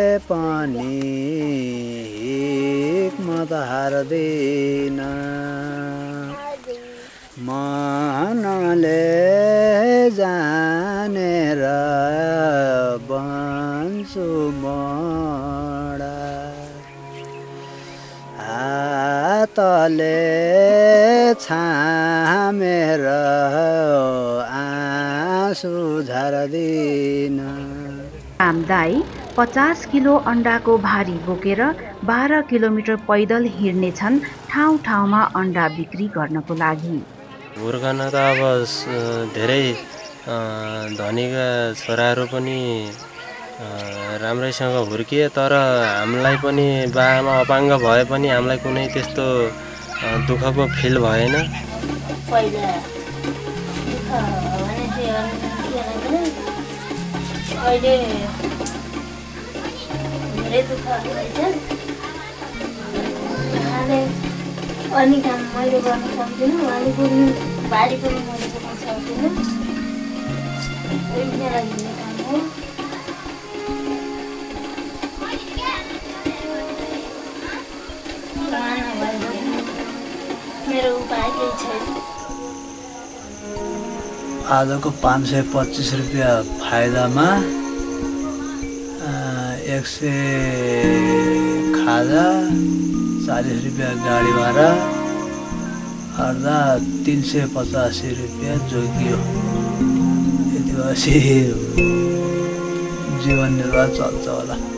पनि हिक्मत हार्दिन मनले जानेर बन्छु मोडा हातले छामेर आँसु झार्दिन। रामदाई 50 किलो अन्डाको भारी बोकेर 12 किलोमिटर पैदल हिँड्नेछन् ठाउँ ठाउँमा अन्डा बिक्री गर्नको लागि। हुर्कन त अब धेरै धनीका छोराहरू पनि राम्रैसँग हुर्किए, तर हामीलाई पनि बाआमा अपाङ्ग भए पनि हामीलाई कुनै त्यस्तो दुःखको फिल भएन। पहिला अहिले धेरै दुःख भइन्छ। अनि काम मैले गर्न सक्दिनँ, उहाँले पुग्नु बारी पनि मैले पुग्न सक्दिनँ। मेरो काम हो। मेरो उपाय केही छैन। आजको 525 रुपियाँ फाइदामा 100 खाजा, 40 रुपियाँ गाडी भाडा, अर्धा 385 रुपियाँ जोगियो। यति भएपछि जीवन निर्वाह चल्छ होला।